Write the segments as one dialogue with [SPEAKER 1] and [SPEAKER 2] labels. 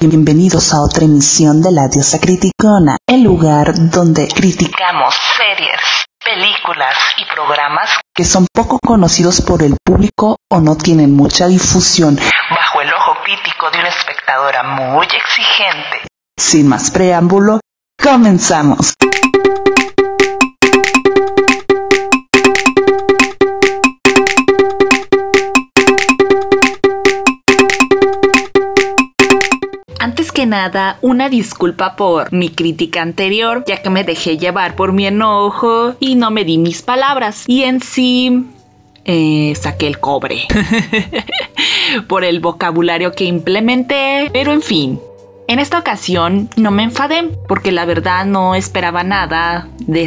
[SPEAKER 1] Bienvenidos a otra emisión de La Diosa Criticona, el lugar donde criticamos series, películas y programas que son poco conocidos por el público o no tienen mucha difusión, bajo el ojo crítico de una espectadora muy exigente. Sin más preámbulo, comenzamos. Antes que nada, una disculpa por mi crítica anterior, ya que me dejé llevar por mi enojo y no me di mis palabras. Y en sí, saqué el cobre por el vocabulario que implementé, pero en fin. En esta ocasión no me enfadé, porque la verdad no esperaba nada de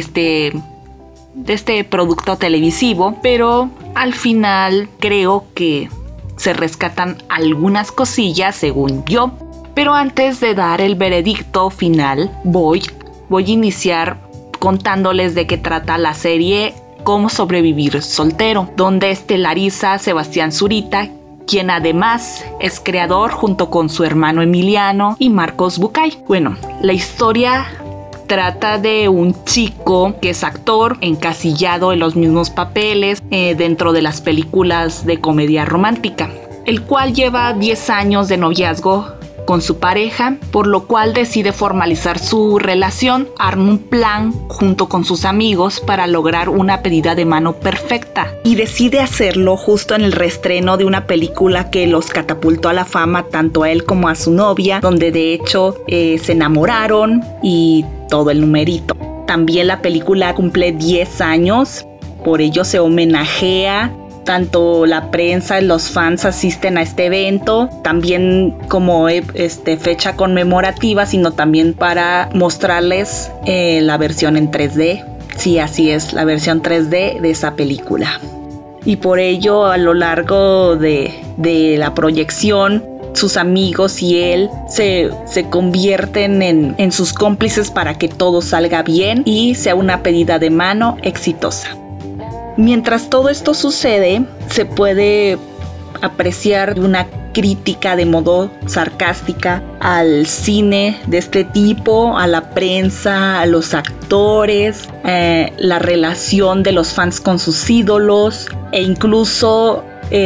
[SPEAKER 1] este producto televisivo, pero al final creo que se rescatan algunas cosillas según yo. Pero antes de dar el veredicto final, voy a iniciar contándoles de qué trata la serie Cómo sobrevivir soltero, donde estelariza a Sebastián Zurita, quien además es creador junto con su hermano Emiliano y Marcos Bucay. Bueno, la historia trata de un chico que es actor, encasillado en los mismos papeles dentro de las películas de comedia romántica, el cual lleva 10 años de noviazgo con su pareja, por lo cual decide formalizar su relación, arma un plan junto con sus amigos para lograr una pedida de mano perfecta, y decide hacerlo justo en el reestreno de una película que los catapultó a la fama tanto a él como a su novia, donde de hecho se enamoraron y todo el numerito. También la película cumple 10 años, por ello se homenajea. Tanto la prensa y los fans asisten a este evento, también como fecha conmemorativa, sino también para mostrarles la versión en 3D. Sí, así es, la versión 3D de esa película. Y por ello, a lo largo de la proyección, sus amigos y él se convierten en sus cómplices para que todo salga bien y sea una pedida de mano exitosa. Mientras todo esto sucede, se puede apreciar una crítica de modo sarcástica al cine de este tipo, a la prensa, a los actores, la relación de los fans con sus ídolos, e incluso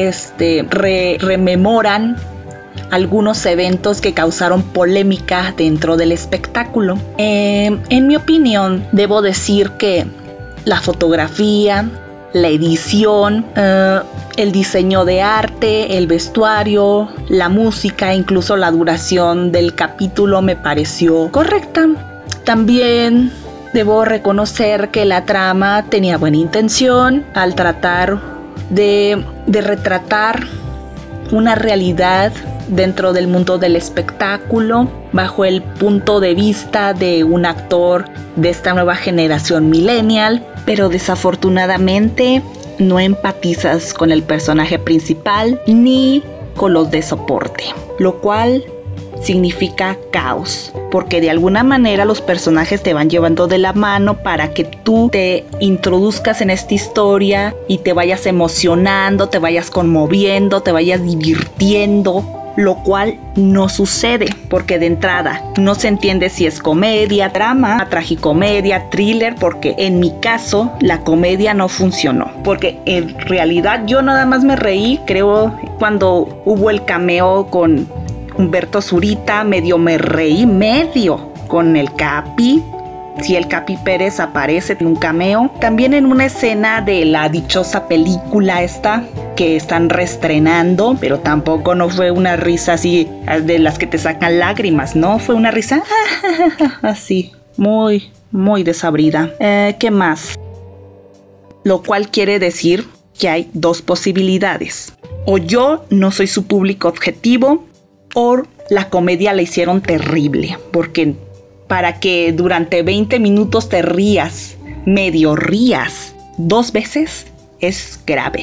[SPEAKER 1] rememoran algunos eventos que causaron polémica dentro del espectáculo. En mi opinión, debo decir que la fotografía, la edición, el diseño de arte, el vestuario, la música, incluso la duración del capítulo me pareció correcta. También debo reconocer que la trama tenía buena intención al tratar de retratar una realidad dentro del mundo del espectáculo bajo el punto de vista de un actor de esta nueva generación millennial, pero desafortunadamente no empatizas con el personaje principal ni con los de soporte, lo cual significa caos, porque de alguna manera los personajes te van llevando de la mano para que tú te introduzcas en esta historia y te vayas emocionando, te vayas conmoviendo, te vayas divirtiendo, lo cual no sucede, porque de entrada no se entiende si es comedia, drama, tragicomedia, thriller, porque en mi caso la comedia no funcionó, porque en realidad yo nada más me reí, creo, cuando hubo el cameo con Humberto Zurita, medio me reí, con el Capi. Si el Capi Pérez aparece en un cameo, también en una escena de la dichosa película esta que están reestrenando, pero tampoco no fue una risa así de las que te sacan lágrimas, ¿no? Fue una risa así, muy, muy desabrida. ¿Qué más? Lo cual quiere decir que hay dos posibilidades. O yo no soy su público objetivo, o la comedia la hicieron terrible, porque para que durante 20 minutos te rías, medio rías 2 veces, es grave.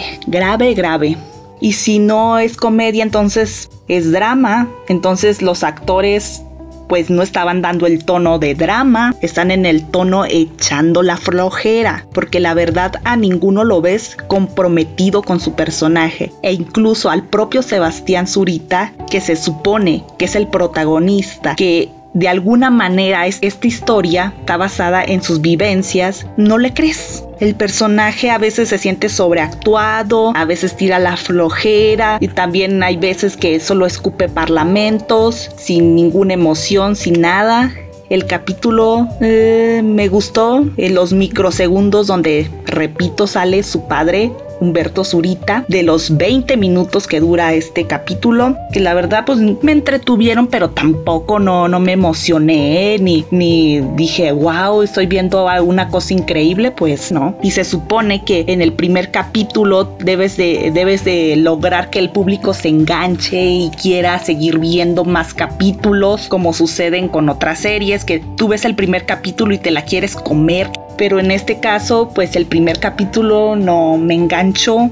[SPEAKER 1] Y si no es comedia, entonces es drama. Entonces los actores pues no estaban dando el tono de drama, están en el tono echando la flojera, porque la verdad a ninguno lo ves comprometido con su personaje, e incluso al propio Sebastián Zurita, que se supone que es el protagonista, que de alguna manera esta historia está basada en sus vivencias, no le crees. El personaje a veces se siente sobreactuado, a veces tira la flojera y también hay veces que solo escupe parlamentos, sin ninguna emoción, sin nada. El capítulo me gustó, en los microsegundos donde, repito, sale su padre, Humberto Zurita, de los 20 minutos que dura este capítulo, que la verdad pues me entretuvieron, pero tampoco no me emocioné, ni dije wow, estoy viendo una cosa increíble, pues no. Y se supone que en el primer capítulo debes de lograr que el público se enganche y quiera seguir viendo más capítulos, como suceden con otras series, que tú ves el primer capítulo y te la quieres comer. Pero en este caso, pues el primer capítulo no me enganchó.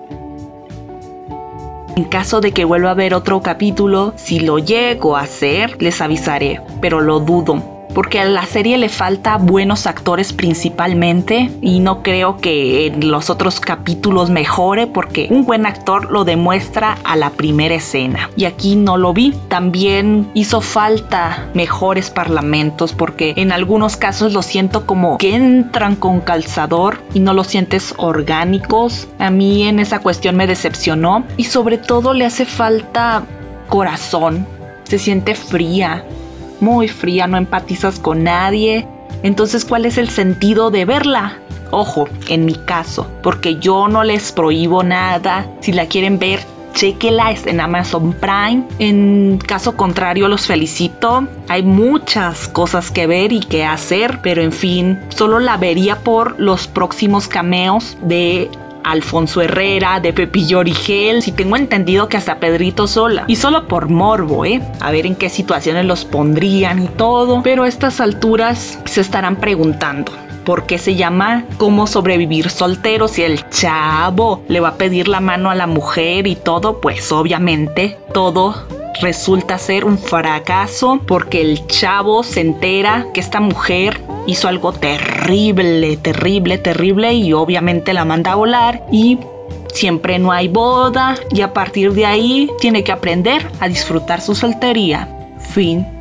[SPEAKER 1] En caso de que vuelva a ver otro capítulo, si lo llego a hacer, les avisaré, pero lo dudo. Porque a la serie le falta buenos actores principalmente y no creo que en los otros capítulos mejore, porque un buen actor lo demuestra a la primera escena y aquí no lo vi. También hizo falta mejores parlamentos, porque en algunos casos lo siento como que entran con calzador y no los sientes orgánicos. A mí en esa cuestión me decepcionó y sobre todo le hace falta corazón. Se siente fría, muy fría, no empatizas con nadie. Entonces, ¿cuál es el sentido de verla? Ojo, en mi caso, porque yo no les prohíbo nada. Si la quieren ver, chéquela, es en Amazon Prime. En caso contrario, los felicito. Hay muchas cosas que ver y que hacer, pero en fin, solo la vería por los próximos cameos de Alfonso Herrera, de Pepillo Origel, si tengo entendido que hasta Pedrito Sola, y solo por morbo, a ver en qué situaciones los pondrían y todo. Pero a estas alturas se estarán preguntando por qué se llama Cómo sobrevivir soltero, si el chavo le va a pedir la mano a la mujer y todo. Pues obviamente todo resulta ser un fracaso, porque el chavo se entera que esta mujer hizo algo terrible y obviamente la manda a volar y siempre no hay boda y a partir de ahí tiene que aprender a disfrutar su soltería. Fin.